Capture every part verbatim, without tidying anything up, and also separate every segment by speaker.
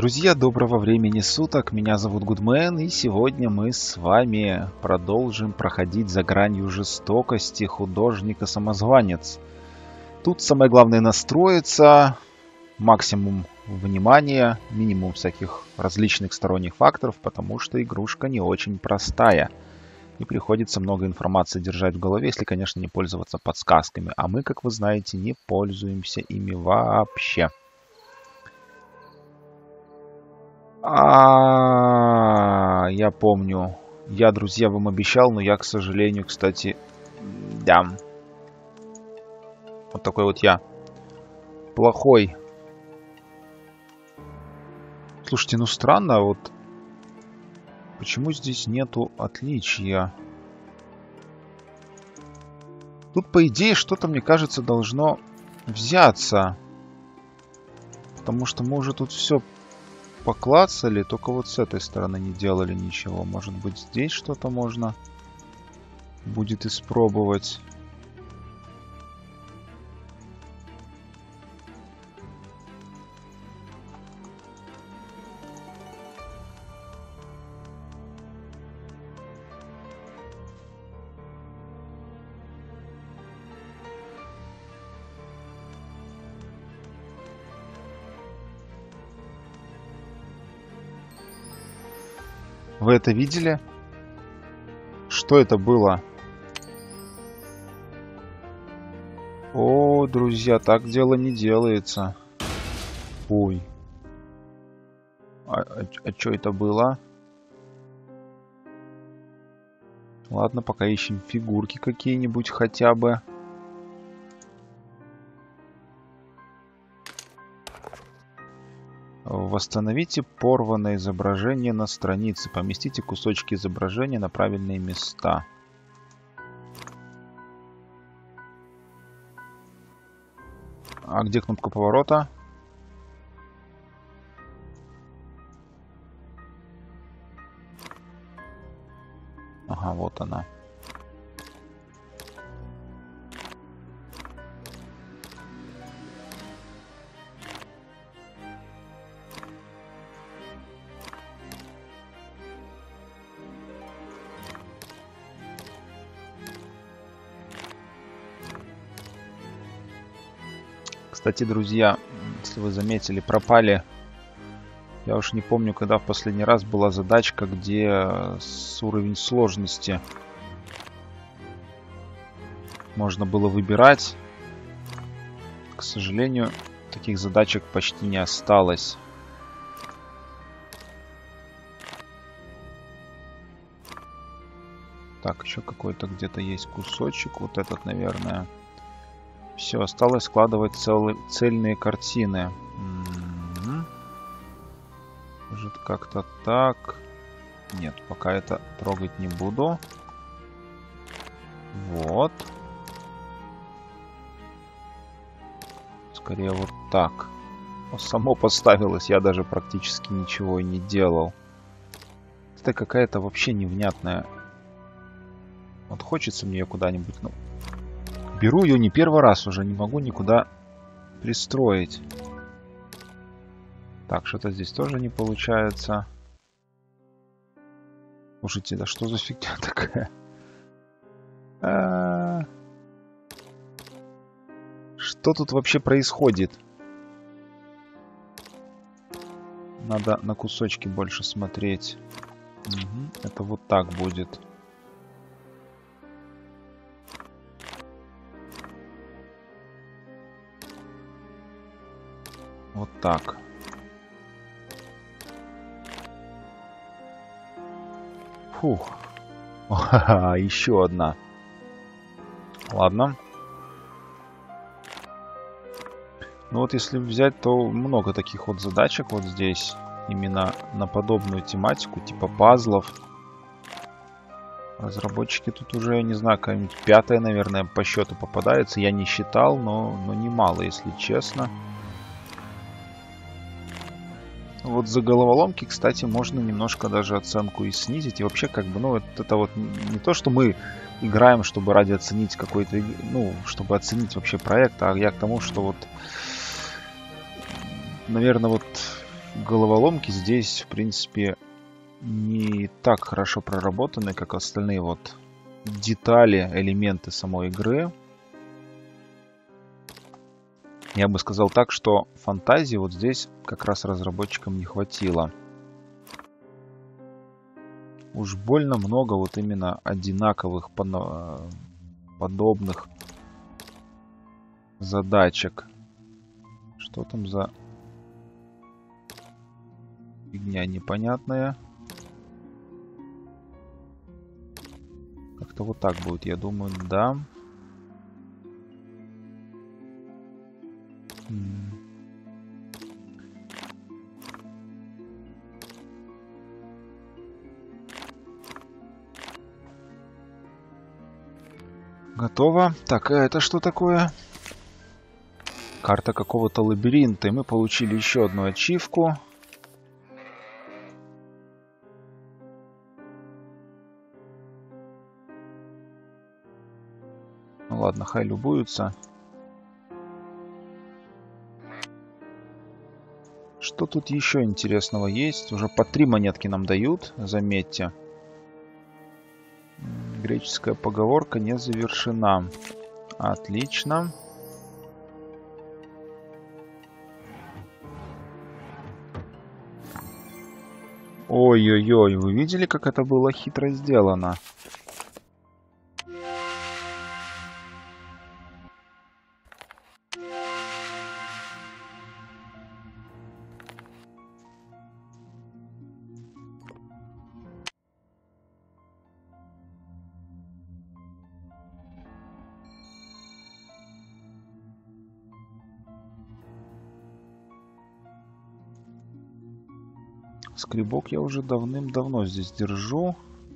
Speaker 1: Друзья, доброго времени суток, меня зовут Гудмен, и сегодня мы с вами продолжим проходить за гранью жестокости художника-самозванец. Тут самое главное настроиться, максимум внимания, минимум всяких различных сторонних факторов, потому что игрушка не очень простая. И приходится много информации держать в голове, если, конечно, не пользоваться подсказками. А мы, как вы знаете, не пользуемся ими вообще. А, я помню. Я, друзья, вам обещал, но я, к сожалению, кстати, да. Вот такой вот я. Плохой. Слушайте, ну странно, вот. Почему здесь нету отличия? Тут, по идее, что-то, мне кажется, должно взяться. Потому что мы уже тут все поклацали, только вот с этой стороны не делали ничего. Может быть, здесь что-то можно будет испробовать. Вы это видели? Что это было? О, друзья, так дело не делается. Ой. А, а, а что это было? Ладно, пока ищем фигурки какие-нибудь хотя бы. Восстановите порванное изображение на странице. Поместите кусочки изображения на правильные места. А где кнопка поворота? Ага, вот она. Кстати, друзья, если вы заметили, пропали. Я уж не помню, когда в последний раз была задачка, где с уровень сложности можно было выбирать. К сожалению, таких задачек почти не осталось. Так, еще какой-то где-то есть кусочек. Вот этот, наверное. Все, осталось складывать целые, цельные картины. М-м-м. Может, как-то так. Нет, пока это трогать не буду. Вот. Скорее вот так. Само поставилось, я даже практически ничего и не делал. Это какая-то вообще невнятная. Вот хочется мне ее куда-нибудь... Ну, беру ее не первый раз уже, не могу никуда пристроить. Так, что-то здесь тоже не получается. Слушайте, да что за фигня такая? А-а-а. Что тут вообще происходит? Надо на кусочки больше смотреть. Угу. Это вот так будет. Вот так. Фух. Еще одна. Ладно. Ну вот если взять, то много таких вот задачек вот здесь. Именно на подобную тематику, типа пазлов. Разработчики тут уже, не знаю, какая-нибудь пятая, наверное, по счету попадается. Я не считал, но, но немало, если честно. Вот за головоломки, кстати, можно немножко даже оценку и снизить. И вообще, как бы, ну, это, это вот не то, что мы играем, чтобы ради оценить какой-то, ну, чтобы оценить вообще проект, а я к тому, что вот, наверное, вот головоломки здесь, в принципе, не так хорошо проработаны, как остальные вот детали, элементы самой игры. Я бы сказал так, что фантазии вот здесь как раз разработчикам не хватило. Уж больно много вот именно одинаковых, подобных задачек. Что там за фигня непонятная? Как-то вот так будет, я думаю, да. Готово. Так, а это что такое? Карта какого-то лабиринта. И мы получили еще одну ачивку. Ну ладно, хай любуются. Что тут еще интересного есть? Уже по три монетки нам дают, заметьте. Греческая поговорка не завершена. Отлично. Ой-ой-ой, вы видели, как это было хитро сделано? Скребок я уже давным-давно здесь держу.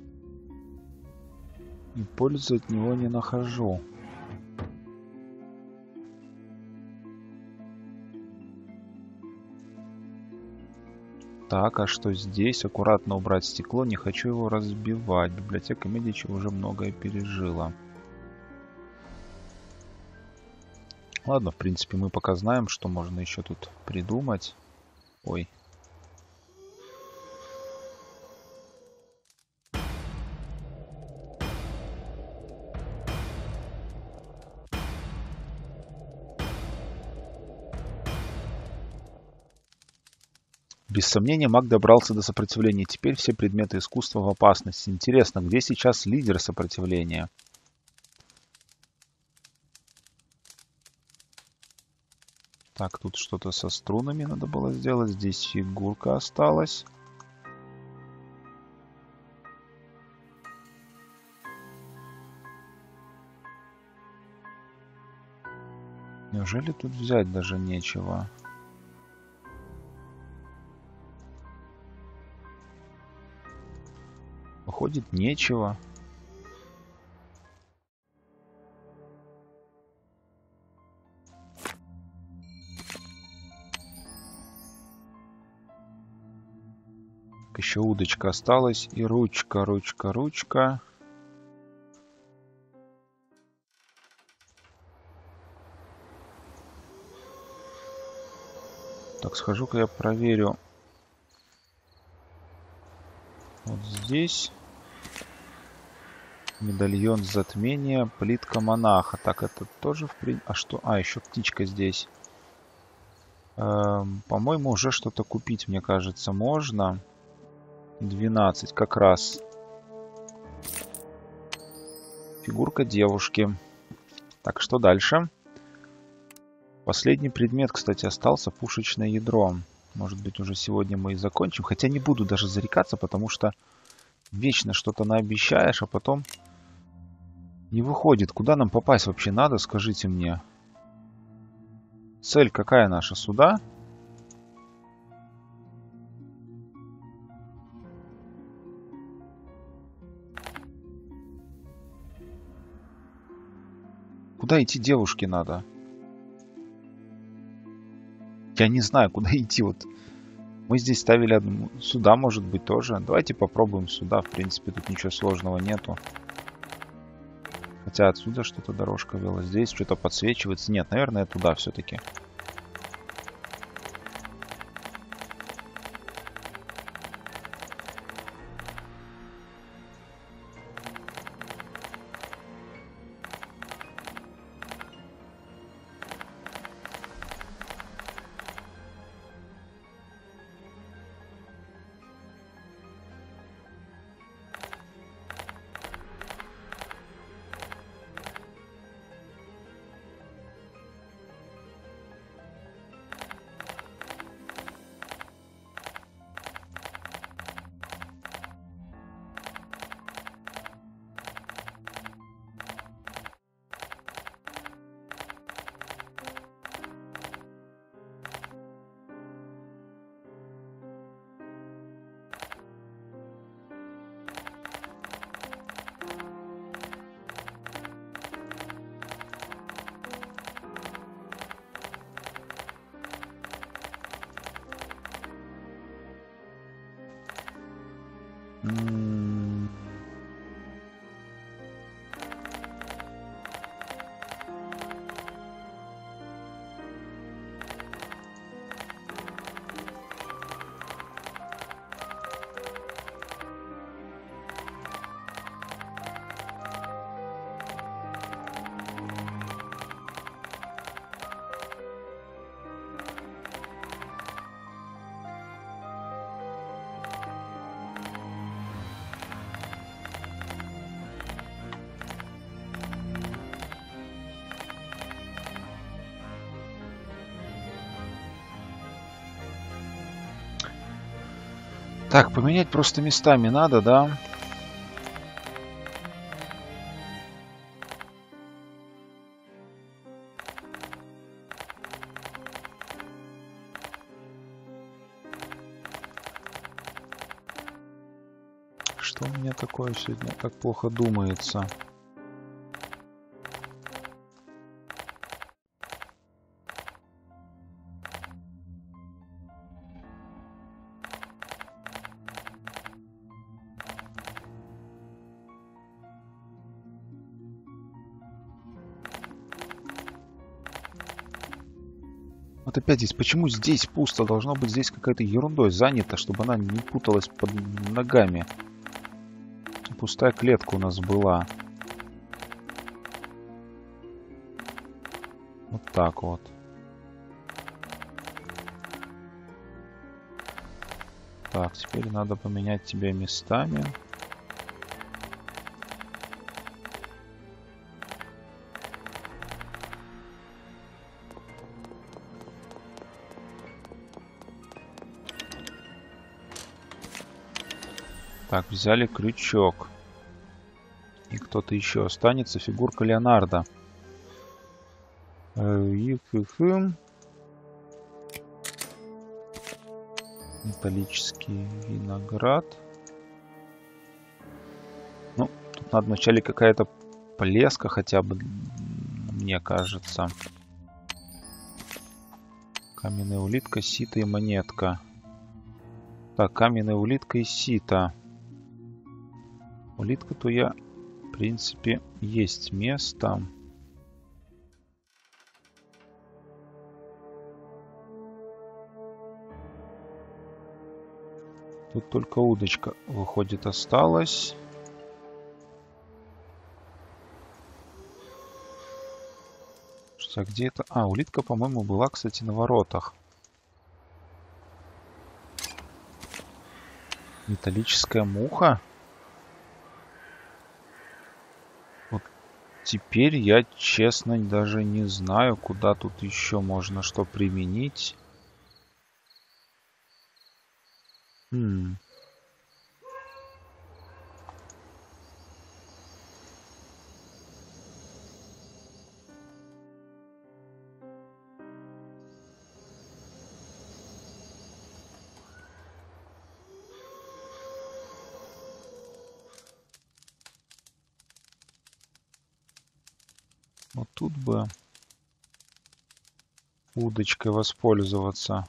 Speaker 1: И пользы от него не нахожу. Так, а что здесь? Аккуратно убрать стекло. Не хочу его разбивать. Библиотека Медичи уже многое пережила. Ладно, в принципе, мы пока знаем, что можно еще тут придумать. Ой. Без сомнения, маг добрался до сопротивления. Теперь все предметы искусства в опасности. Интересно, где сейчас лидер сопротивления? Так, тут что-то со струнами надо было сделать. Здесь фигурка осталась. Неужели тут взять даже нечего? Выходит, нечего. Еще удочка осталась. И ручка, ручка, ручка. Так, схожу-ка я проверю. Вот здесь. Медальон затмения, плитка монаха. Так, это тоже в принципе... А что? А, еще птичка здесь. Эм, по-моему, уже что-то купить, мне кажется, можно. двенадцать как раз. Фигурка девушки. Так, что дальше? Последний предмет, кстати, остался. Пушечное ядро. Может быть, уже сегодня мы и закончим. Хотя не буду даже зарекаться, потому что вечно что-то наобещаешь, а потом не выходит. Куда нам попасть вообще надо, скажите мне. Цель какая наша? Сюда? Куда идти девушке надо? Я не знаю, куда идти. Вот мы здесь ставили одну. Сюда, может быть, тоже. Давайте попробуем сюда. В принципе, тут ничего сложного нету. Хотя отсюда что-то дорожка вела. Здесь что-то подсвечивается. Нет, наверное, туда все-таки. М-м. Так, поменять просто местами надо, да? Что у меня такое сегодня так плохо думается? Вот опять здесь, почему здесь пусто? Должно быть здесь какая-то ерундой занята, чтобы она не путалась под ногами. Пустая клетка у нас была. Вот так вот. Так, теперь надо поменять тебя местами. Так, взяли крючок. И кто-то еще останется. Фигурка Леонардо. Металлический виноград. Ну, тут надо вначале какая-то полезка хотя бы, мне кажется. Каменная улитка, сито и монетка. Так, каменная улитка и сито. Улитка-то я, в принципе, есть место. Тут только удочка, выходит, осталась. Что, где это? А, улитка, по-моему, была, кстати, на воротах. Металлическая муха. Вот теперь я, честно, даже не знаю, куда тут еще можно что применить. Хм. Вот тут бы удочкой воспользоваться.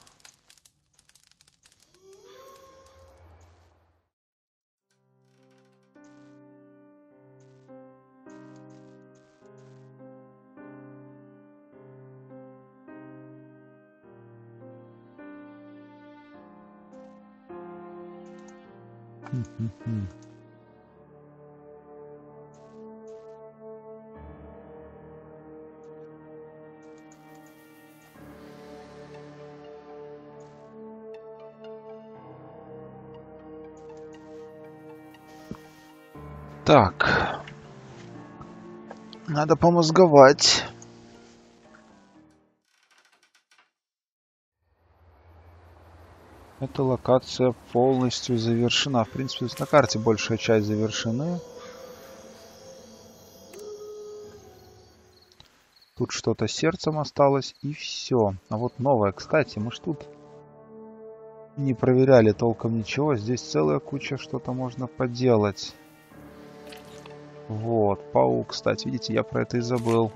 Speaker 1: Хм-хм-хм. Так, надо помозговать. Эта локация полностью завершена. В принципе, на карте большая часть завершены. Тут что-то сердцем осталось, и все. А вот новое, кстати, мы ж тут не проверяли толком ничего. Здесь целая куча что-то можно поделать. Вот, паук, кстати, видите, я про это и забыл.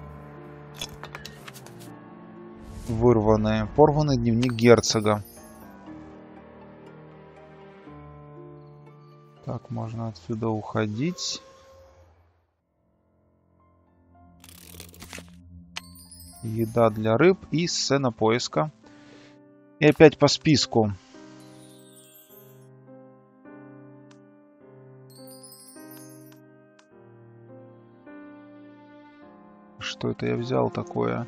Speaker 1: Вырванные. Порванный дневник герцога. Так, можно отсюда уходить. Еда для рыб и сцена поиска. И опять по списку. Что это я взял такое?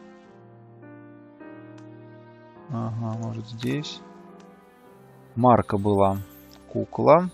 Speaker 1: Ага, может здесь. Марка была. Кукла.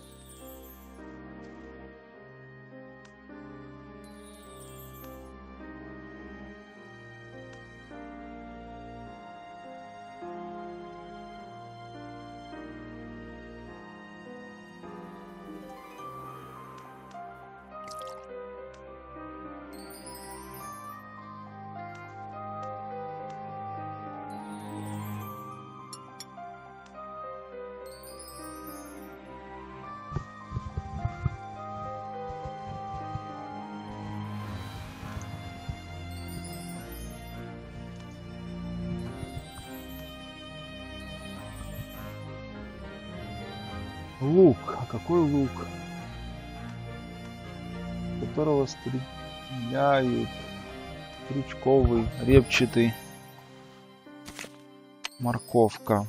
Speaker 1: Лук. А какой лук? Которого стреляют. Крючковый, репчатый. Морковка.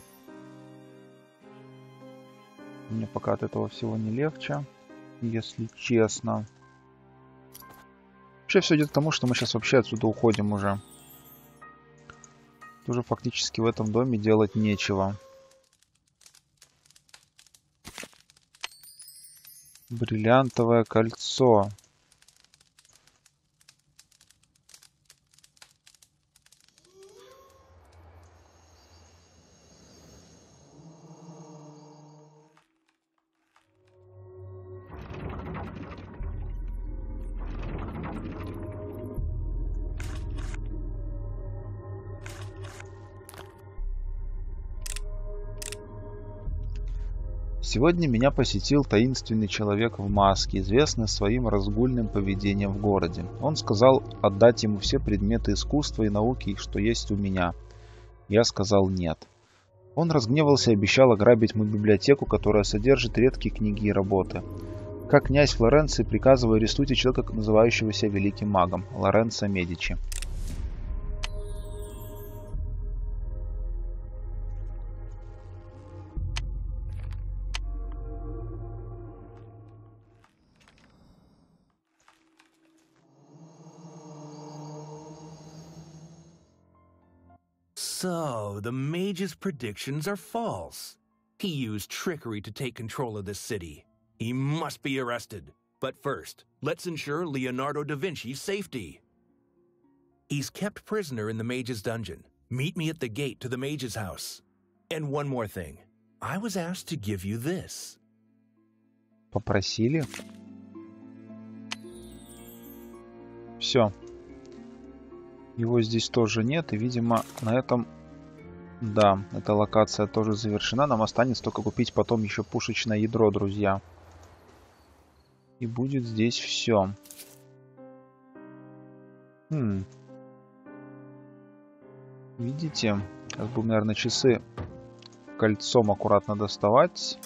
Speaker 1: Мне пока от этого всего не легче, если честно. Вообще все идет к тому, что мы сейчас вообще отсюда уходим уже. Уже фактически в этом доме делать нечего. Бриллиантовое кольцо. Сегодня меня посетил таинственный человек в маске, известный своим разгульным поведением в городе. Он сказал отдать ему все предметы искусства и науки, что есть у меня. Я сказал нет. Он разгневался и обещал ограбить мою библиотеку, которая содержит редкие книги и работы. Как князь Флоренции приказываю арестуйте человека, называющегося великим магом, Лоренцо Медичи.
Speaker 2: So, the mage's predictions are false. He used trickery to take control of this city. He must be arrested. But first, let's ensure Leonardo da Vinci's safety. He's kept prisoner in the mage's dungeon. Meet me at the gate to the mage's house. And one more thing. I was asked to give you this.
Speaker 1: Попросили. Все. Его здесь тоже нет, и, видимо, на этом, да, эта локация тоже завершена. Нам останется только купить потом еще пушечное ядро, друзья. И будет здесь все. Хм. Видите, как бы, наверное, часы кольцом аккуратно доставать.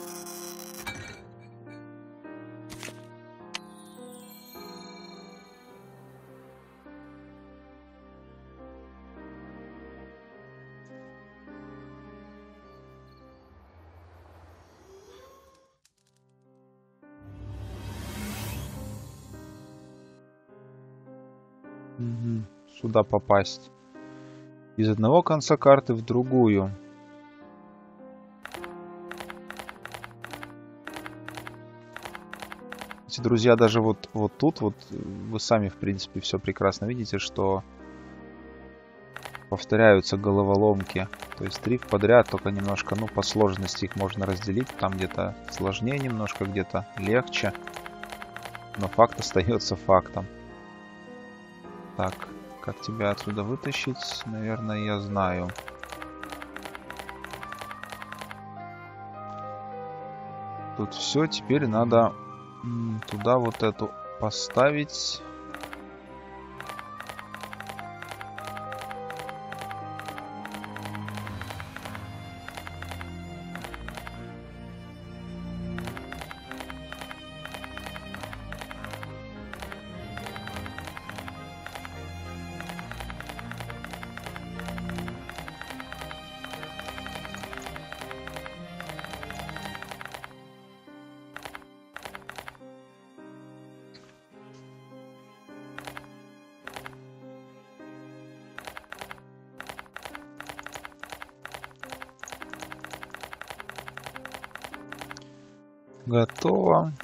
Speaker 1: Угу. Сюда попасть. Из одного конца карты в другую. Друзья, даже вот, вот тут, вот вы сами, в принципе, все прекрасно видите, что повторяются головоломки. То есть три подряд, только немножко, ну, по сложности их можно разделить. Там где-то сложнее немножко, где-то легче. Но факт остается фактом. Так, как тебя отсюда вытащить? Наверное, я знаю. Тут все, теперь надо туда вот эту поставить. Готово.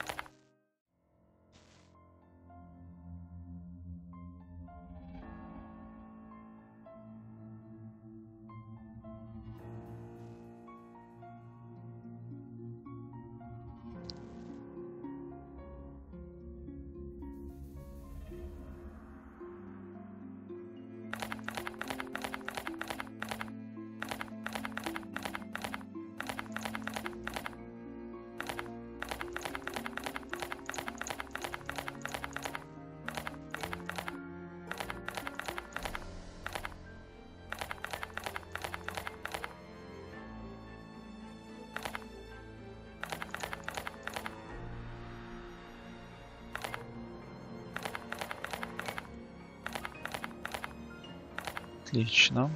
Speaker 1: Отлично.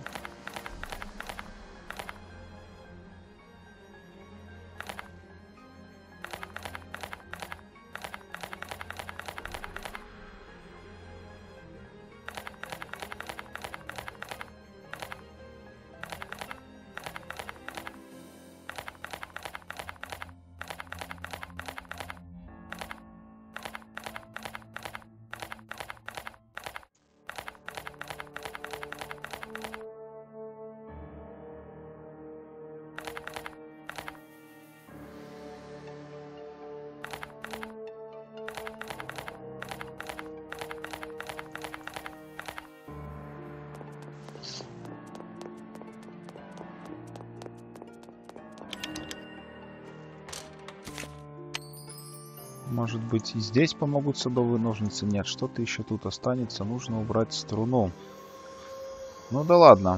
Speaker 1: Может быть, и здесь помогут садовые ножницы? Нет, что-то еще тут останется. Нужно убрать струну. Ну да ладно.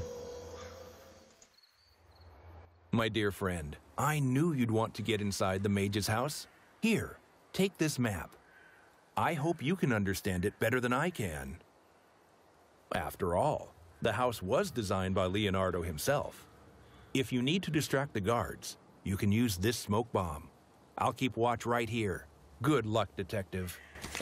Speaker 2: My dear friend, I knew you'd want to get inside the mage's house. Here, take this map. I hope you can understand it better than I can. After all, the house was designed by Leonardo himself. If you need to distract the guards, you can use this smoke bomb. I'll keep watch right here. Good luck, detective.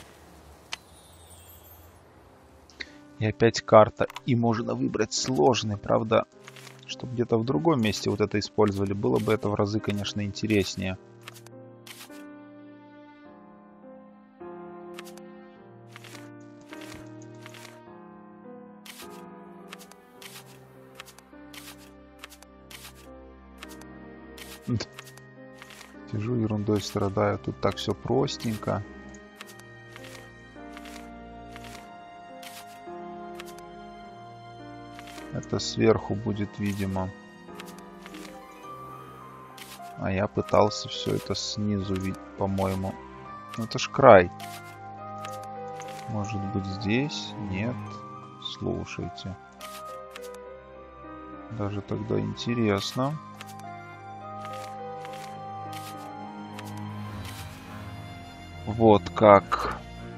Speaker 1: И опять карта. И можно выбрать сложный, правда, чтобы где-то в другом месте вот это использовали. Было бы это в разы, конечно, интереснее. Сижу, ерундой страдаю. Тут так все простенько. Это сверху будет, видимо. А я пытался все это снизу видеть, по-моему. Ну, это ж край. Может быть, здесь? Нет. Слушайте. Даже тогда интересно. Вот как.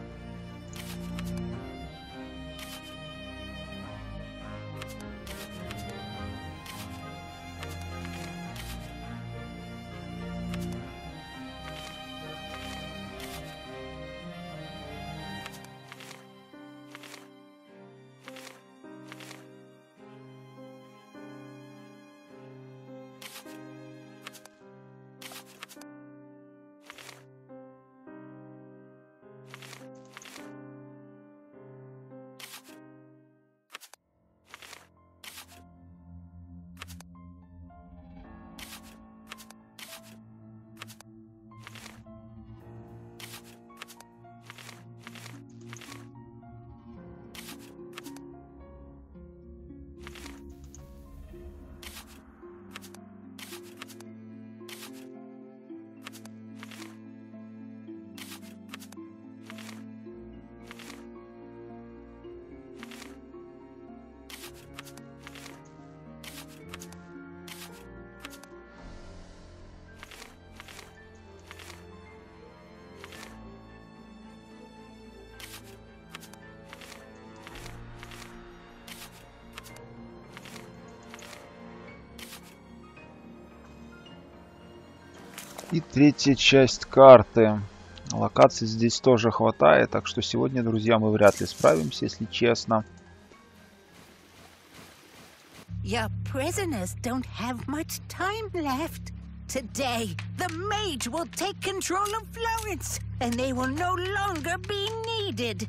Speaker 1: И третья часть карты. Локаций здесь тоже хватает, так что сегодня, друзья, мы вряд ли справимся, если честно.
Speaker 3: Your prisoners don't have much time left. Today, the mage will take control of Florence, and they will no longer be needed.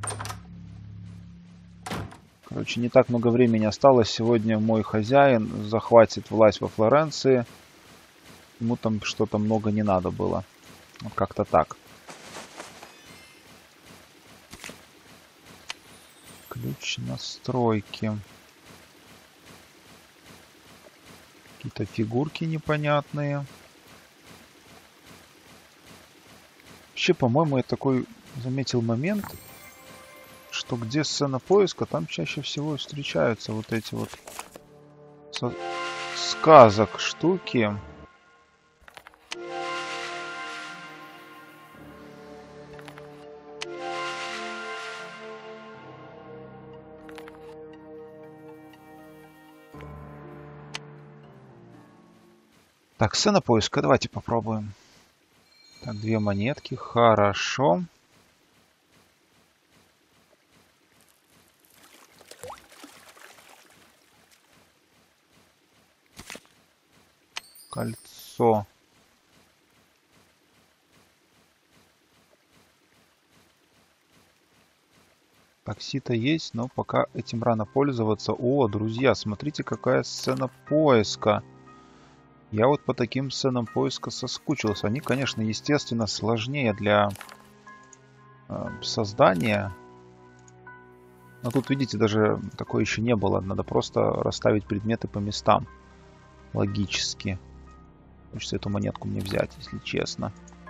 Speaker 1: Короче, не так много времени осталось. Сегодня мой хозяин захватит власть во Флоренции. Ему там что-то много не надо было. Вот как-то так. Ключ настройки. Какие-то фигурки непонятные. Вообще, по-моему, я такой заметил момент, что где сцена поиска, там чаще всего встречаются вот эти вот со сказок штуки. Так, сцена поиска, давайте попробуем. Так, две монетки, хорошо. Кольцо. Такси-то есть, но пока этим рано пользоваться. О, друзья, смотрите, какая сцена поиска. Я вот по таким сценам поиска соскучился. Они, конечно, естественно, сложнее для э, создания. Но тут, видите, даже такое еще не было. Надо просто расставить предметы по местам. Логически. Хочется эту монетку мне взять, если честно.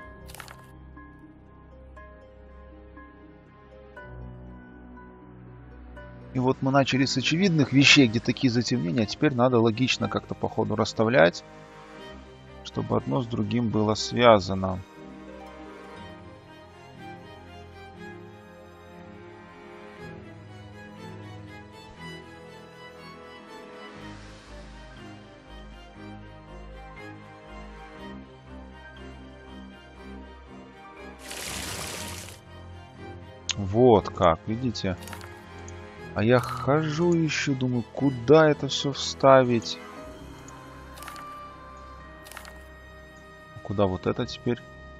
Speaker 1: И вот мы начали с очевидных вещей, где такие затемнения. А теперь надо логично как-то по ходу расставлять, чтобы одно с другим было связано. Вот как, видите? А я хожу еще, думаю, куда это все вставить? Куда вот это теперь?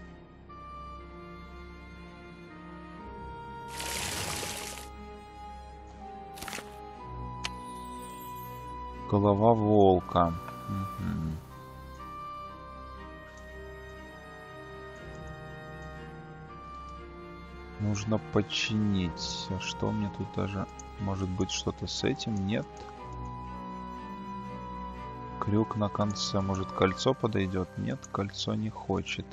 Speaker 1: Голова волка. Угу. Нужно починить. А что мне тут даже... Может быть, что-то с этим? Нет. Крюк на конце. Может, кольцо подойдет? Нет, кольцо не хочет.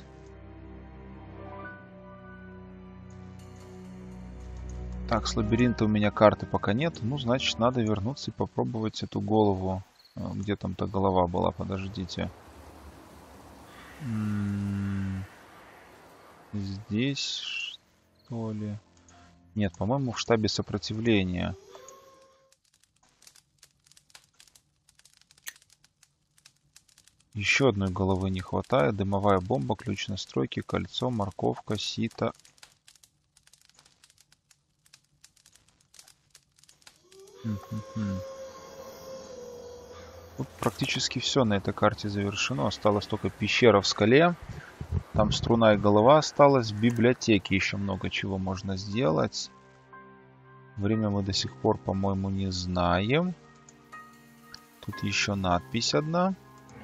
Speaker 1: Так, с лабиринта у меня карты пока нет. Ну, значит, надо вернуться и попробовать эту голову. Где там-то голова была? Подождите. М-м- здесь, что ли? Нет, по-моему, в штабе сопротивления. Еще одной головы не хватает. Дымовая бомба, ключ настройки, кольцо, морковка, сито. Тут практически все на этой карте завершено. Осталась только пещера в скале. Там струна и голова осталась. В библиотеке еще много чего можно сделать. Время мы до сих пор, по-моему, не знаем. Тут еще надпись одна.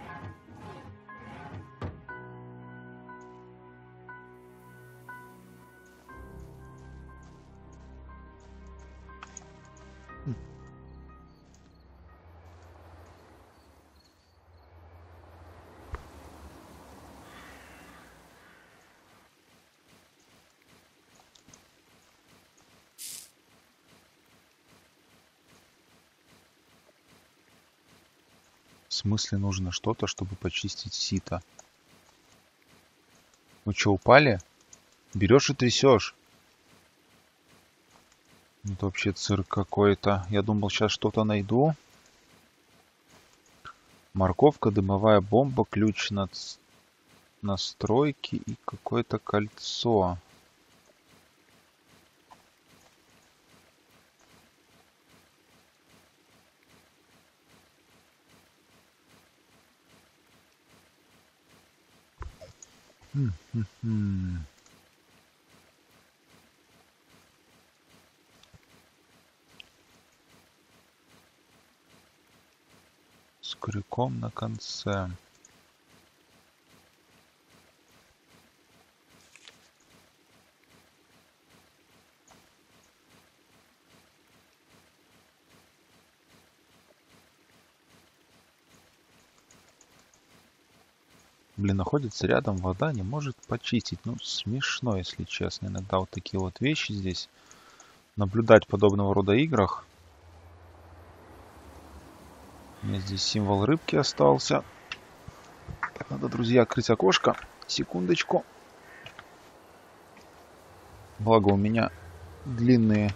Speaker 1: В смысле нужно что-то, чтобы почистить сито? Вы что, упали? Берешь и трясешь. Это вообще цирк какой-то. Я думал, сейчас что-то найду. Морковка, дымовая бомба, ключ на настройки и какое-то кольцо. М-м-м. С крюком на конце. Блин, находится рядом вода, не может почистить. Ну, смешно, если честно. Иногда вот такие вот вещи здесь. Наблюдать в подобного рода играх. У меня здесь символ рыбки остался. Так, надо, друзья, открыть окошко. Секундочку. Благо у меня длинные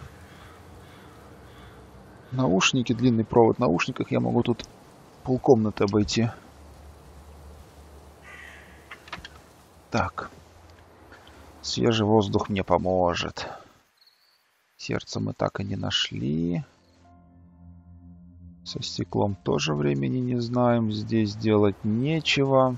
Speaker 1: наушники, длинный провод в наушниках. Я могу тут полкомнаты обойти. Так. Свежий воздух мне поможет. Сердце мы так и не нашли. Со стеклом тоже времени не знаем. Здесь делать нечего.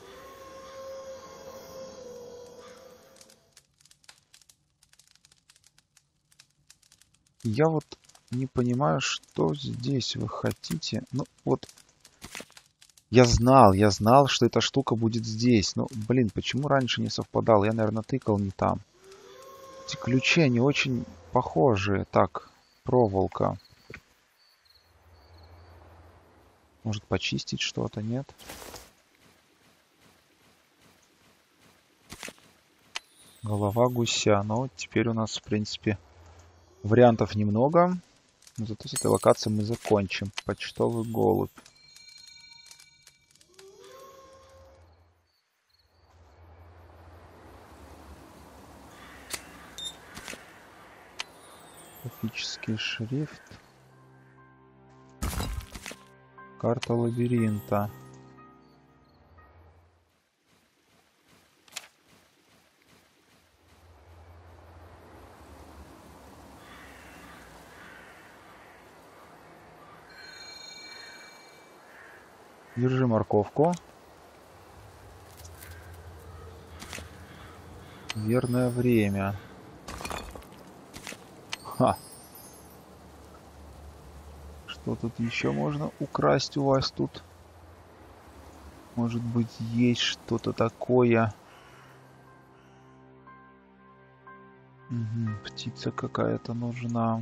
Speaker 1: Я вот не понимаю, что здесь вы хотите. Ну, вот... Я знал, я знал, что эта штука будет здесь. Ну, блин, почему раньше не совпадал? Я, наверное, тыкал не там. Эти ключи, они очень похожие. Так, проволока. Может, почистить что-то, нет? Голова гуся. Ну, теперь у нас, в принципе, вариантов немного. Но зато с этой локацией мы закончим. Почтовый голубь. Графический шрифт. Карта лабиринта. Держи морковку. Верное время. Ха. Что тут еще можно украсть у вас тут? Может быть, есть что-то такое. Угу, птица какая-то нужна.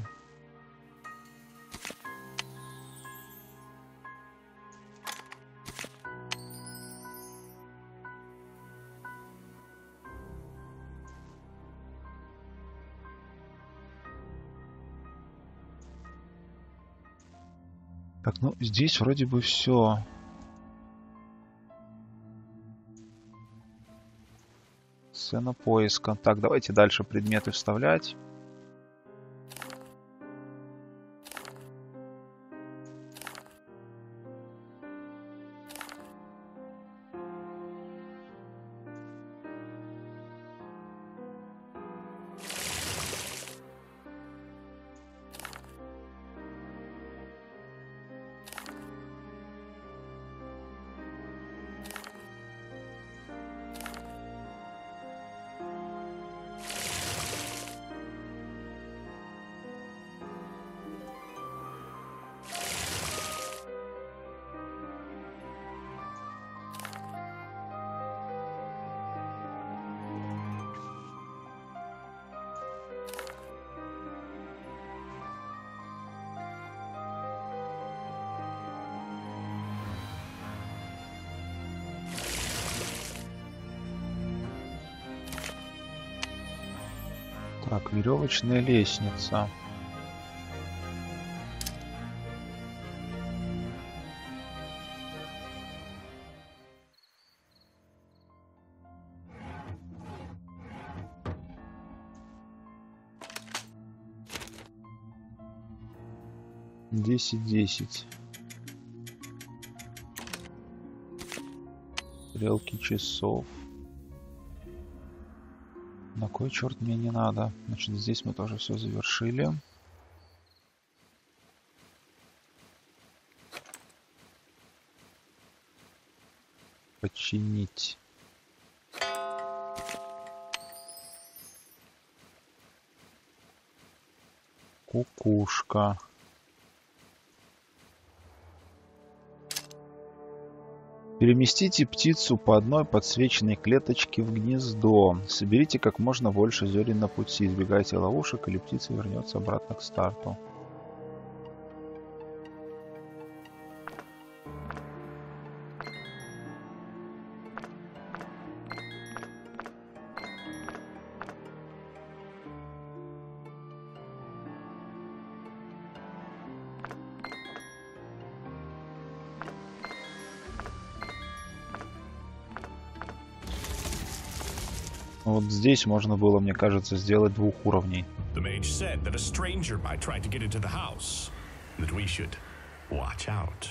Speaker 1: Так, ну здесь вроде бы все. Сцена поиска. Так, давайте дальше предметы вставлять. Так, веревочная лестница. Десять, десять. Стрелки часов. На кой черт мне не надо? Значит, здесь мы тоже все завершили. Починить. Кукушка. Переместите птицу по одной подсвеченной клеточке в гнездо. Соберите как можно больше зерен на пути. Избегайте ловушек, или птица вернется обратно к старту. Вот здесь можно было, мне кажется, сделать двух уровней.
Speaker 4: The mage said that a stranger might try to get into the house, that we should watch out.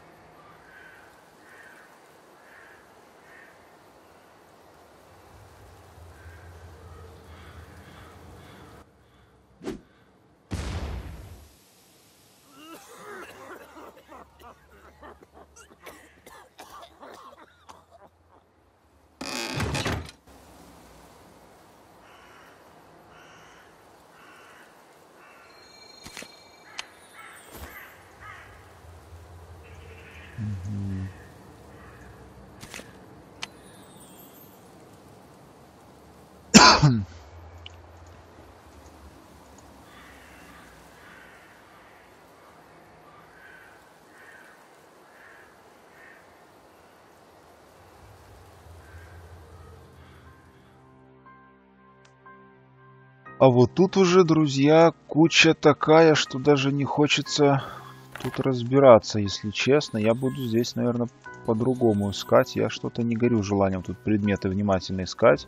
Speaker 1: А вот тут уже, друзья, куча такая, что даже не хочется тут разбираться, если честно. Я буду здесь, наверное, по-другому искать. Я что-то не горю желанием тут предметы внимательно искать.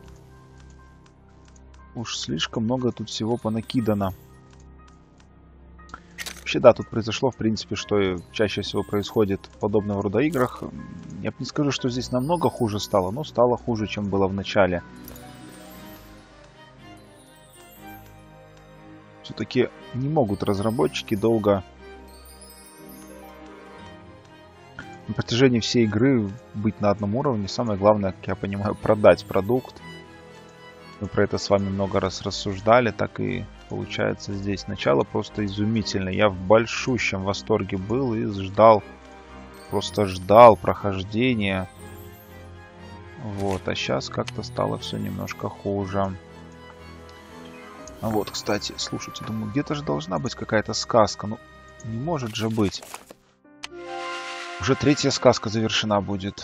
Speaker 1: Уж слишком много тут всего понакидано. Вообще, да, тут произошло, в принципе, что и чаще всего происходит в подобного рода играх. Я бы не скажу, что здесь намного хуже стало, но стало хуже, чем было в начале. Все-таки не могут разработчики долго на протяжении всей игры быть на одном уровне. Самое главное, как я понимаю, продать продукт. Мы про это с вами много раз рассуждали, так и получается здесь. Начало просто изумительно. Я в большущем восторге был и ждал, просто ждал прохождения. Вот, а сейчас как-то стало все немножко хуже. А вот, кстати, слушайте, думаю, где-то же должна быть какая-то сказка. Ну, не может же быть. Уже третья сказка завершена будет.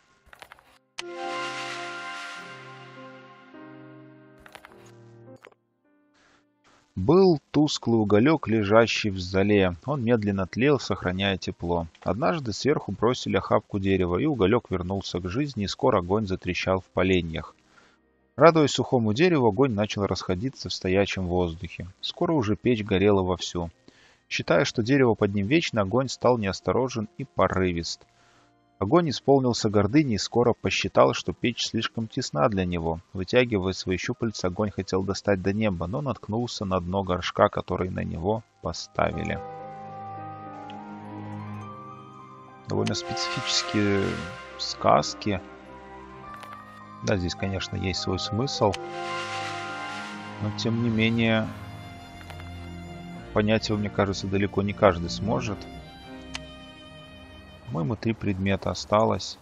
Speaker 1: Был тусклый уголек, лежащий в золе. Он медленно тлел, сохраняя тепло. Однажды сверху бросили охапку дерева, и уголек вернулся к жизни, и скоро огонь затрещал в поленьях. Радуясь сухому дереву, огонь начал расходиться в стоячем воздухе. Скоро уже печь горела вовсю. Считая, что дерево под ним вечно, огонь стал неосторожен и порывист. Огонь исполнился гордыней и скоро посчитал, что печь слишком тесна для него. Вытягивая свои щупальца, огонь хотел достать до неба, но наткнулся на дно горшка, который на него поставили. Довольно специфические сказки. Да, здесь, конечно, есть свой смысл, но, тем не менее, понять его, мне кажется, далеко не каждый сможет. По-моему, три предмета осталось.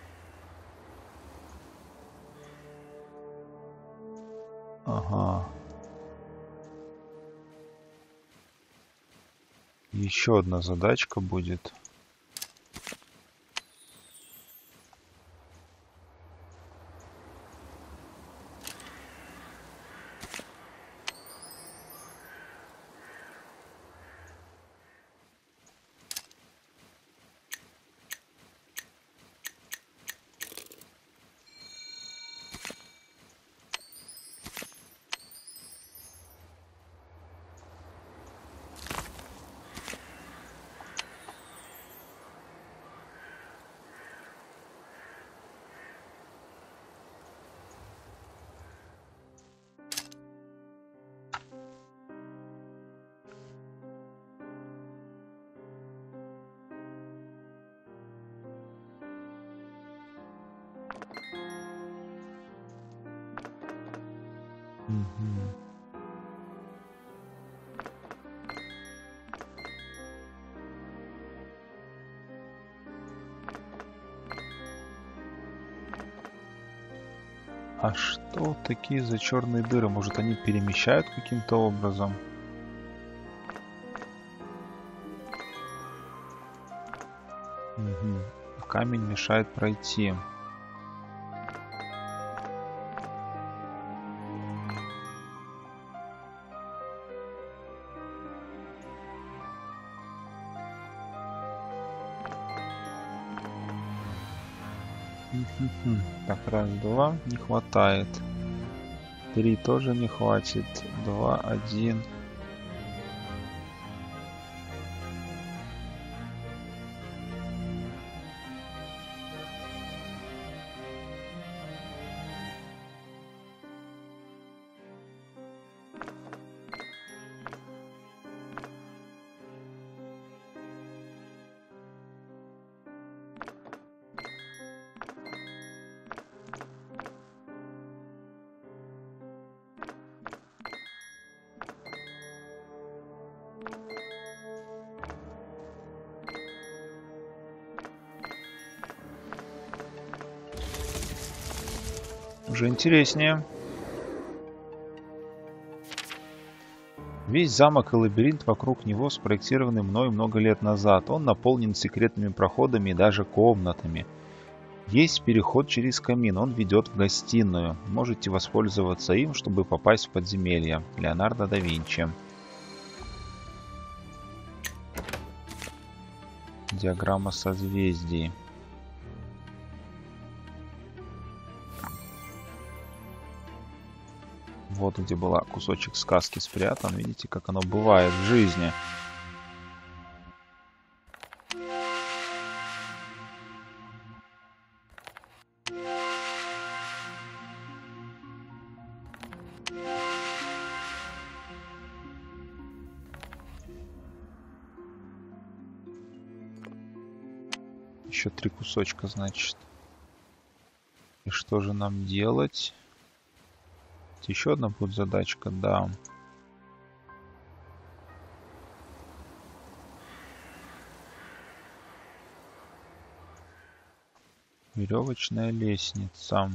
Speaker 1: Ага. Еще одна задачка будет. А что такие за черные дыры? Может, они перемещают каким-то образом? Угу. Камень мешает пройти. Так, раз, два, не хватает. Три тоже не хватит. Два, один. Уже интереснее. Весь замок и лабиринт вокруг него спроектированы мной много лет назад. Он наполнен секретными проходами и даже комнатами. Есть переход через камин, он ведет в гостиную. Можете воспользоваться им, чтобы попасть в подземелье. Леонардо да Винчи. Диаграмма созвездий. Вот где была кусочек сказки спрятан. Видите, как оно бывает в жизни. Еще три кусочка, значит. И что же нам делать? Еще одна будет задачка, да. Веревочная лестница.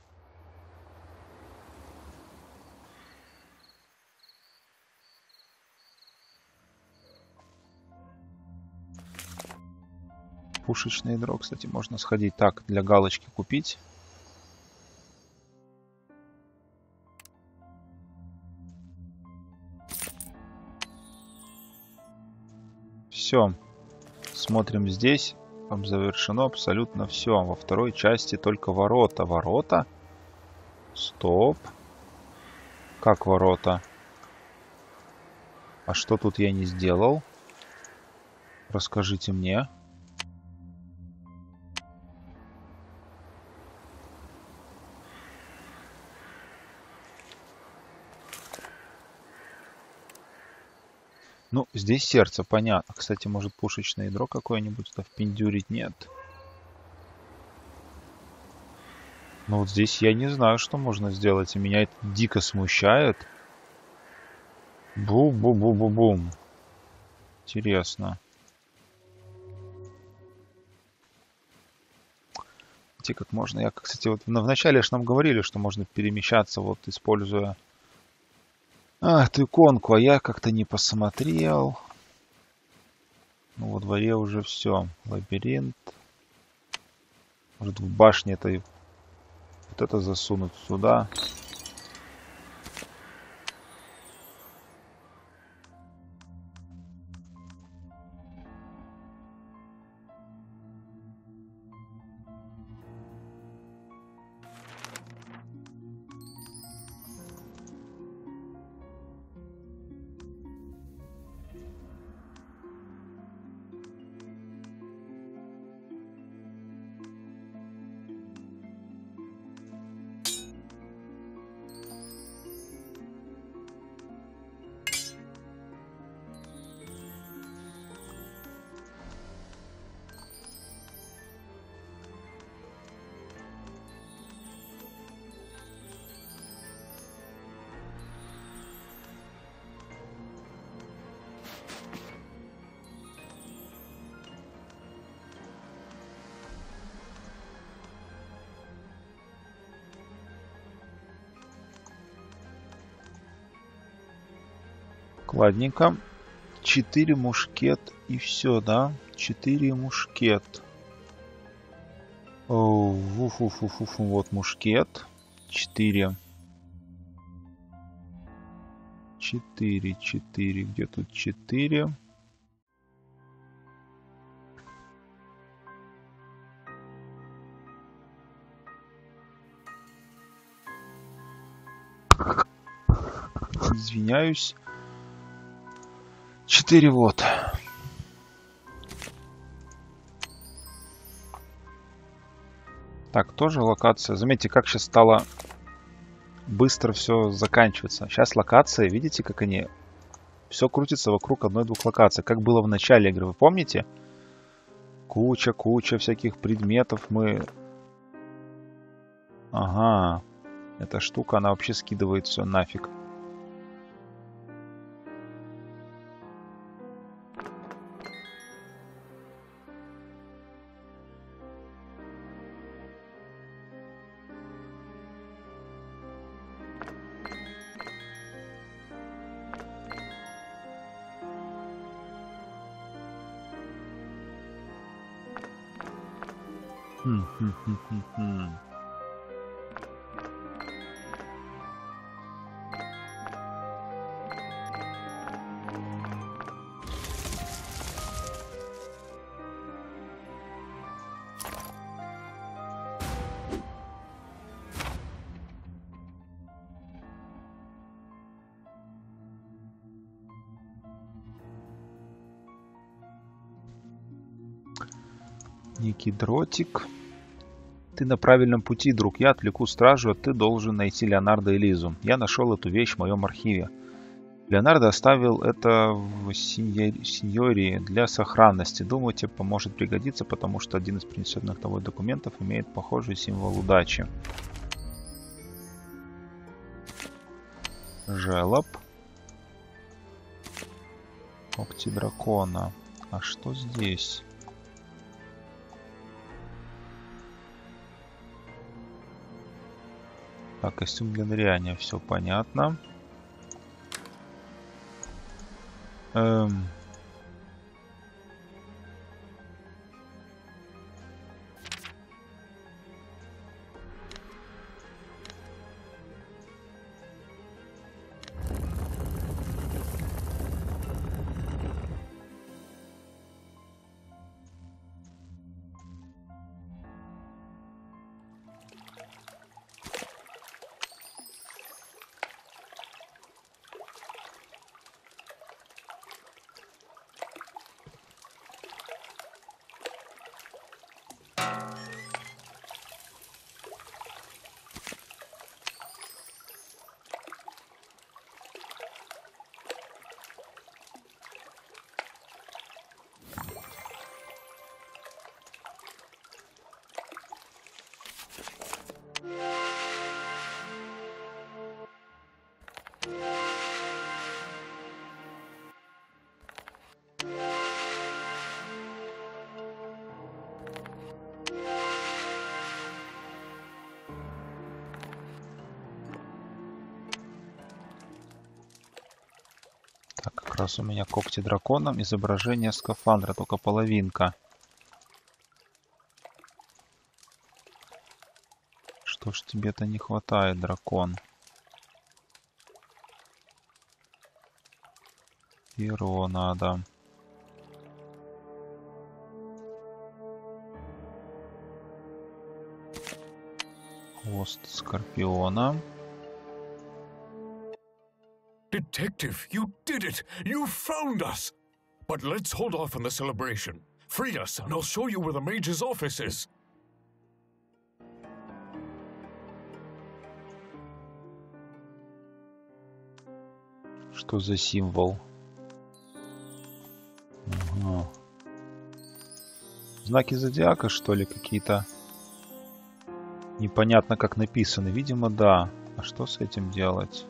Speaker 1: Пушечное ядро, кстати, можно сходить. Так, для галочки купить. Все. Смотрим здесь. Там завершено абсолютно все. Во второй части только ворота. Ворота? Стоп. Как ворота? А что тут я не сделал? Расскажите мне. Ну, здесь сердце, понятно. Кстати, может пушечное ядро какое-нибудь туда впендюрить? Нет. Ну вот здесь я не знаю, что можно сделать. И меня это дико смущает. Бу-бу-бу-бу-бум. Интересно. Видите, как можно... Я, кстати, вот вначале же нам говорили, что можно перемещаться, вот используя... А, эту иконку, а я как-то не посмотрел. Ну, во дворе уже все. Лабиринт. Может, в башне это... Вот это засунуть сюда. Так, ладненько. Четыре мушкет и все, да? Четыре мушкет. Фу-фу-фу-фу-фу. Вот мушкет. Четыре. Четыре, четыре. Где тут четыре? Извиняюсь. Четыре вот. Так, тоже локация. Заметьте, как сейчас стало быстро все заканчиваться. Сейчас локации, видите, как они... Все крутится вокруг одной-двух локаций. Как было в начале игры, вы помните? Куча-куча всяких предметов мы... Ага. Эта штука, она вообще скидывает все нафиг. Хм-хм-хм-хм-хм. Некий дротик. Ты на правильном пути, друг. Я отвлеку стражу, а ты должен найти Леонардо и Лизу. Я нашел эту вещь в моем архиве. Леонардо оставил это в сеньории для сохранности. Думаю, тебе поможет пригодиться, потому что один из принесенных тобой документов имеет похожий символ удачи. Желоб. Когти дракона. А что здесь? Так, костюм для ныряния, все понятно. Эм... Так, как раз у меня когти дракона, изображение скафандра, только половинка. Что ж тебе-то не хватает, дракон? Перо надо. Хвост скорпиона.
Speaker 4: Detective, you did it! You found us! But let's hold off on the celebration. Free us, and I'll show you where the mage's office is.
Speaker 1: Что за символ? Ага. Знаки зодиака, что ли, какие-то? Непонятно, как написаны. Видимо, да. А что с этим делать?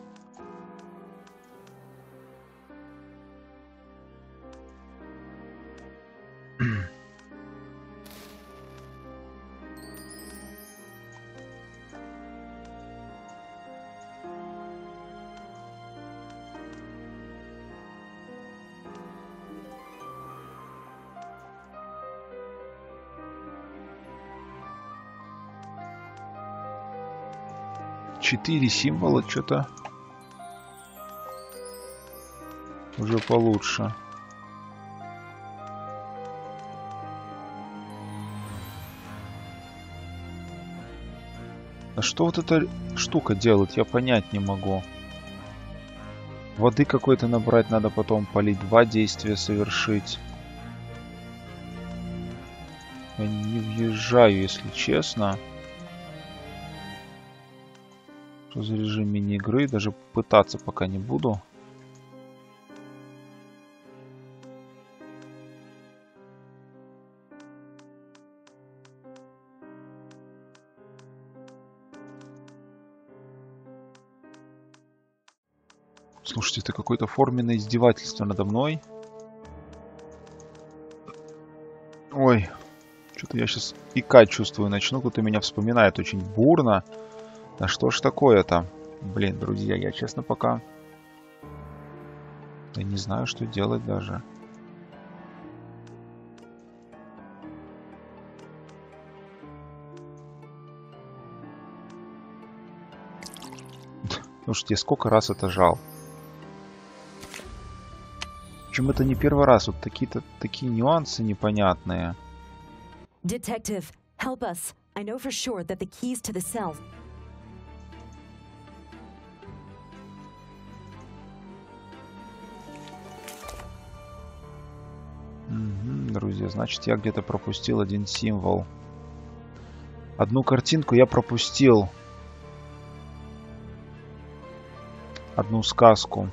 Speaker 1: Четыре символа, что-то уже получше. А что вот эта штука делает, я понять не могу. Воды какой-то набрать надо, потом полить, два действия совершить. Я не въезжаю, если честно. Что за режим мини-игры? Даже пытаться пока не буду. Слушайте, это какое-то форменное издевательство надо мной. Ой, что-то я сейчас икать чувствую начну. Кто-то меня вспоминает очень бурно. Да что ж такое-то? Блин, друзья, я честно пока... Я не знаю, что делать даже. Слушайте, сколько раз это жал. Причем это не первый раз. Вот такие-то такие нюансы непонятные.
Speaker 5: Detective, help us. I know for sure that the keys to the cell.
Speaker 1: Угу, друзья, значит, я где-то пропустил один символ. Одну картинку я пропустил. Одну сказку.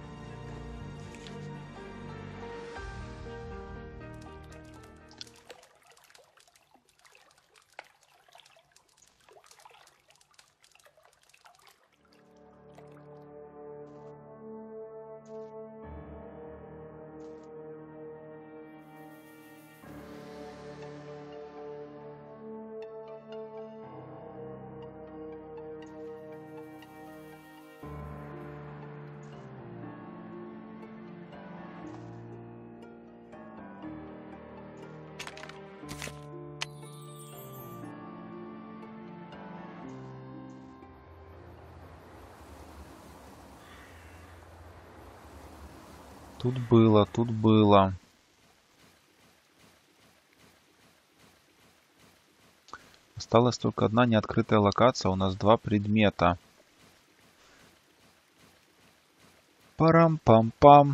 Speaker 1: Тут было, тут было. Осталась только одна неоткрытая локация. У нас два предмета. Парам-пам-пам.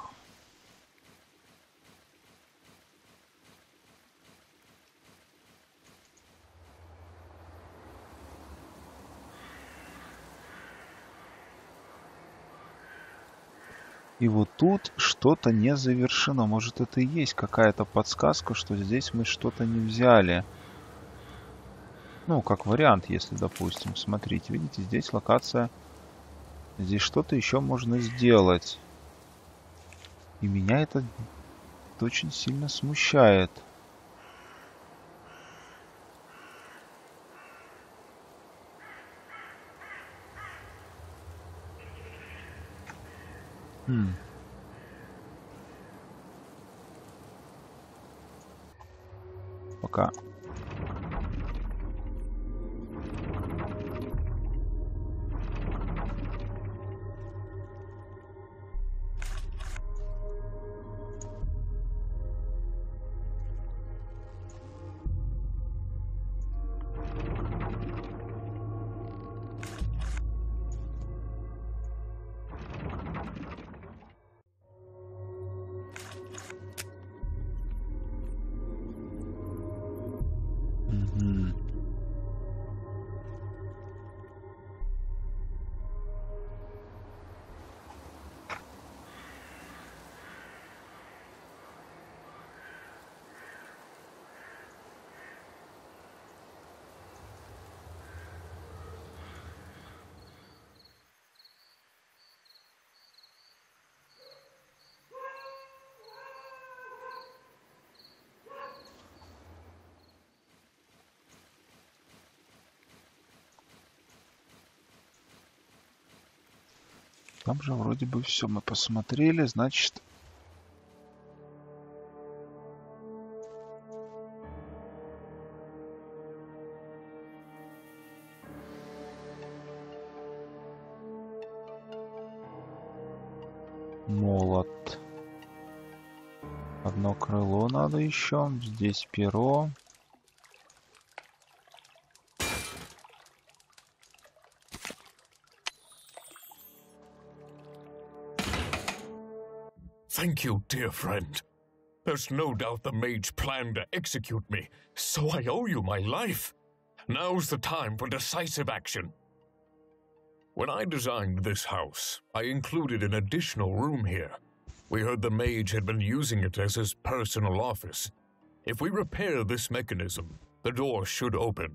Speaker 1: И вот тут что-то не завершено. Может, это и есть какая-то подсказка, что здесь мы что-то не взяли. Ну, как вариант, если, допустим. Смотрите, видите, здесь локация. Здесь что-то еще можно сделать. И меня это очень сильно смущает. Хм. Пока. Мгм. Там же вроде бы все мы посмотрели, значит... Молот. Одно крыло надо еще. Здесь перо.
Speaker 4: Thank you, dear friend. There's no doubt the mage planned to execute me, so I owe you my life. Now's the time for decisive action. When I designed this house, I included an additional room here. We heard the mage had been using it as his personal office. If we repair this mechanism, the door should open.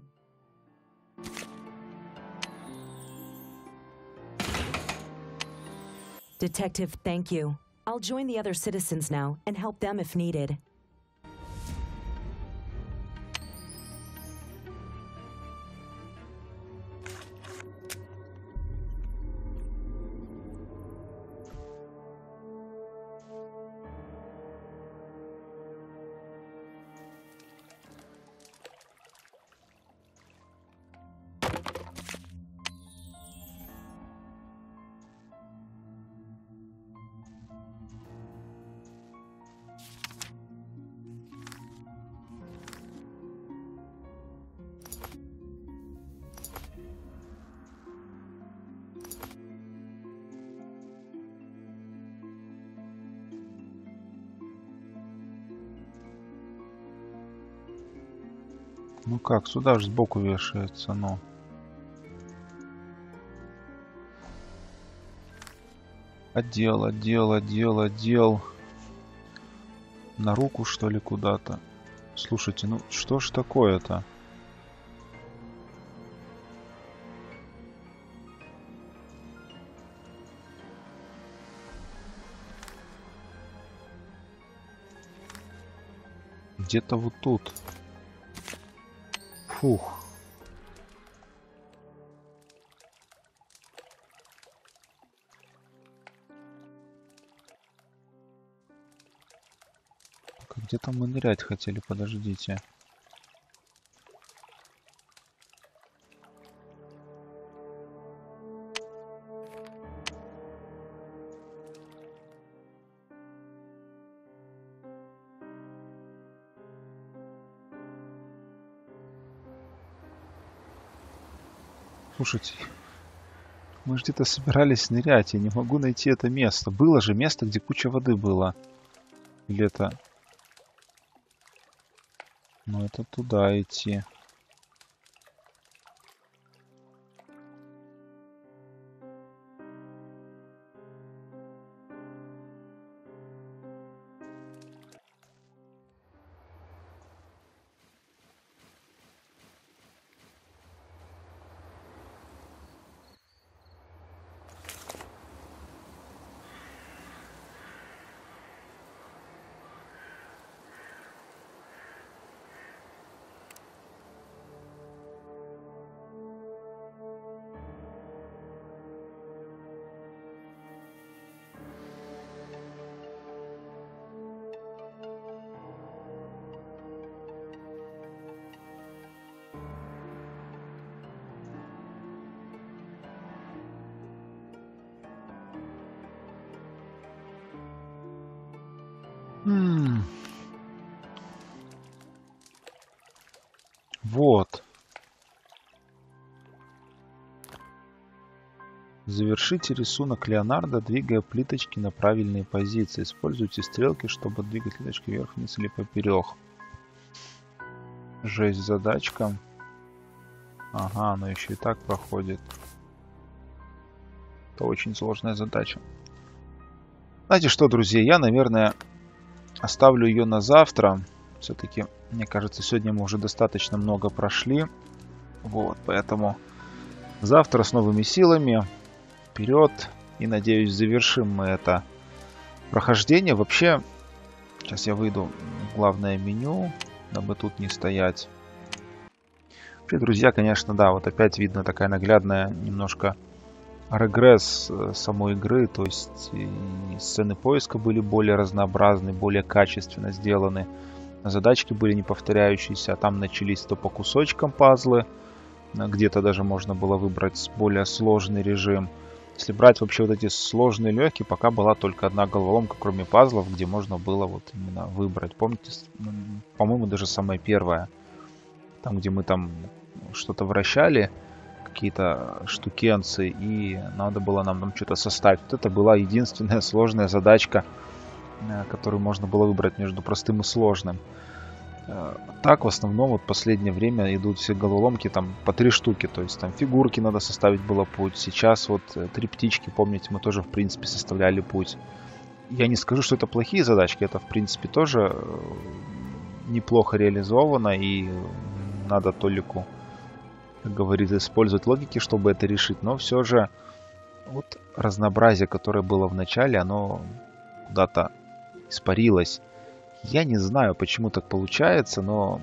Speaker 5: Detective, thank you. I'll join the other citizens now and help them if needed.
Speaker 1: Ну как, сюда же сбоку вешается, ну. Отдел, отдел, отдел, отдел. На руку, что ли, куда-то? Слушайте, ну что ж такое-то? Где-то вот тут. Фух. Где-то мы нырять хотели, подождите. Слушайте, мы же где-то собирались нырять, я не могу найти это место. Было же место, где куча воды была. Или это... Ну, это туда идти. М-м. Вот. Завершите рисунок Леонардо, двигая плиточки на правильные позиции. Используйте стрелки, чтобы двигать плиточки вверх-вниз или поперек. Жесть, задачка. Ага, она еще и так проходит. Это очень сложная задача. Знаете что, друзья, я, наверное, оставлю ее на завтра. Все-таки, мне кажется, сегодня мы уже достаточно много прошли. Вот, поэтому завтра с новыми силами вперед. И, надеюсь, завершим мы это прохождение. Вообще, сейчас я выйду в главное меню, дабы тут не стоять. Вообще, друзья, конечно, да, вот опять видно такая наглядная немножко регресс самой игры. То есть и сцены поиска были более разнообразны, более качественно сделаны. Задачки были не повторяющиеся, а там начались то по кусочкам пазлы. Где-то даже можно было выбрать более сложный режим. Если брать вообще вот эти сложные легкие, пока была только одна головоломка, кроме пазлов, где можно было вот именно выбрать. Помните, по-моему, даже самая первая. Там, где мы там что-то вращали, какие-то штукенцы, и надо было нам там что-то составить. Вот это была единственная сложная задачка, которую можно было выбрать между простым и сложным. Так, в основном, вот последнее время идут все головоломки там по три штуки. То есть там фигурки надо составить было путь. Сейчас вот три птички, помните, мы тоже, в принципе, составляли путь. Я не скажу, что это плохие задачки. Это, в принципе, тоже неплохо реализовано. И надо толику, как говорится, использовать логики, чтобы это решить. Но все же вот разнообразие, которое было в начале, оно куда-то испарилось. Я не знаю, почему так получается, но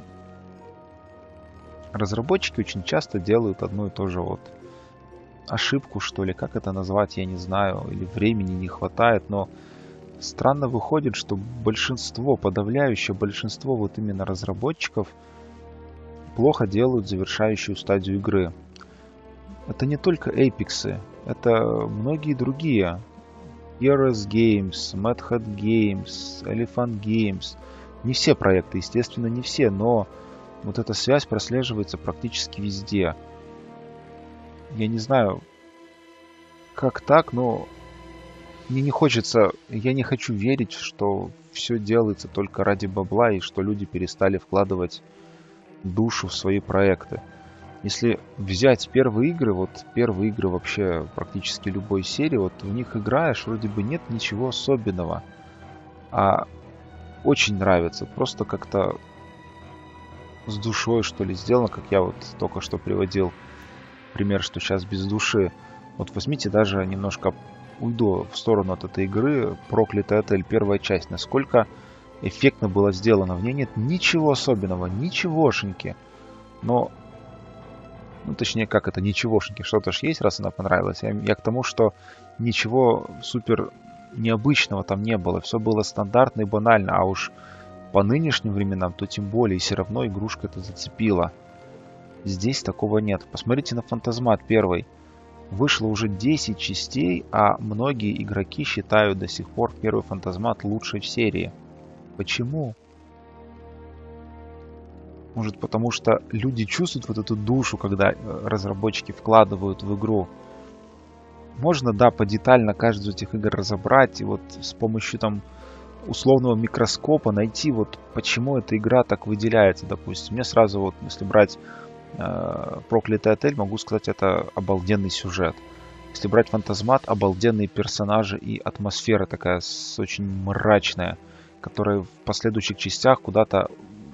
Speaker 1: разработчики очень часто делают одну и ту же вот ошибку, что ли, как это назвать, я не знаю, или времени не хватает, но странно выходит, что большинство, подавляющее большинство вот именно разработчиков плохо делают завершающую стадию игры. Это не только Apex, это многие другие. Heroes Games, Mad Hat Games, Elephant Games. Не все проекты, естественно, не все, но вот эта связь прослеживается практически везде. Я не знаю, как так, но мне не хочется, я не хочу верить, что все делается только ради бабла и что люди перестали вкладывать душу в свои проекты. Если взять первые игры, вот первые игры вообще практически любой серии, вот в них играешь, вроде бы нет ничего особенного, а очень нравится, просто как-то с душой, что ли, сделано, как я вот только что приводил пример, что сейчас без души. Вот возьмите, даже немножко уйду в сторону от этой игры, Проклятый отель, первая часть, насколько эффектно было сделано, в ней нет ничего особенного, ничегошеньки, но ну, точнее, как это, ничегошеньки, что-то ж есть, раз она понравилась. Я, я к тому, что ничего супер необычного там не было. Все было стандартно и банально. А уж по нынешним временам, то тем более, и все равно игрушка это зацепила. Здесь такого нет. Посмотрите на Фантазмат первый. Вышло уже десять частей, а многие игроки считают до сих пор первый Фантазмат лучшей в серии. Почему? Может, потому что люди чувствуют вот эту душу, когда разработчики вкладывают в игру. Можно, да, подетально каждую из этих игр разобрать и вот с помощью там условного микроскопа найти вот почему эта игра так выделяется, допустим. Мне сразу вот, если брать э, Проклятый отель, могу сказать, это обалденный сюжет. Если брать Фантазмат, обалденные персонажи и атмосфера такая с, очень мрачная, которая в последующих частях куда-то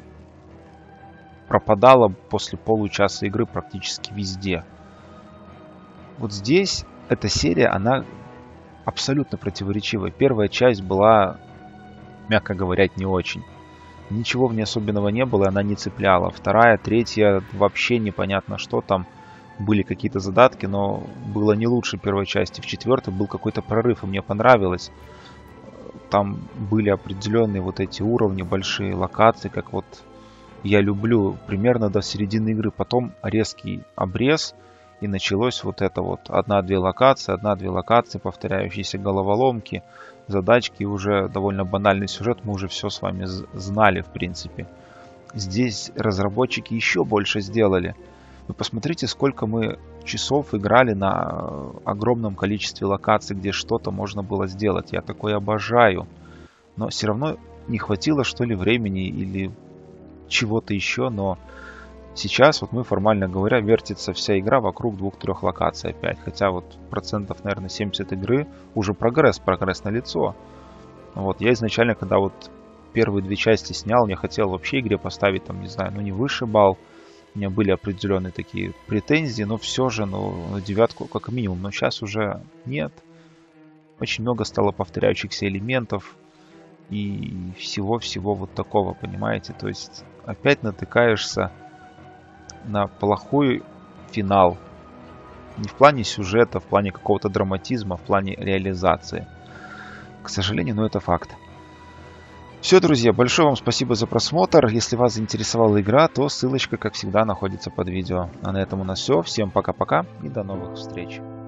Speaker 1: пропадала после получаса игры практически везде. Вот здесь эта серия, она абсолютно противоречивая. Первая часть была, мягко говоря, не очень. Ничего в ней особенного не было, и она не цепляла. Вторая, третья, вообще непонятно что там. Были какие-то задатки, но было не лучше первой части. В четвертой был какой-то прорыв, и мне понравилось. Там были определенные вот эти уровни, большие локации, как вот я люблю, примерно до середины игры. Потом резкий обрез, и началось вот это вот одна-две локации, одна-две локации, повторяющиеся головоломки, задачки, уже довольно банальный сюжет, мы уже все с вами знали, в принципе. Здесь разработчики еще больше сделали. Вы посмотрите, сколько мы часов играли на огромном количестве локаций, где что-то можно было сделать. Я такое обожаю. Но все равно не хватило, что ли, времени или чего-то еще, но сейчас, вот мы, формально говоря, вертится вся игра вокруг двух-трех локаций опять. Хотя вот процентов, наверное, семьдесят игры уже прогресс, прогресс налицо. Вот, я изначально, когда вот первые две части снял, я хотел вообще игре поставить, там, не знаю, ну не высший балл. У меня были определенные такие претензии, но все же, ну, на девятку как минимум. Но сейчас уже нет. Очень много стало повторяющихся элементов и всего-всего вот такого, понимаете? То есть опять натыкаешься на плохой финал. Не в плане сюжета, в плане какого-то драматизма, в плане реализации. К сожалению, но это факт. Все, друзья, большое вам спасибо за просмотр. Если вас заинтересовала игра, то ссылочка, как всегда, находится под видео. А на этом у нас все. Всем пока-пока и до новых встреч.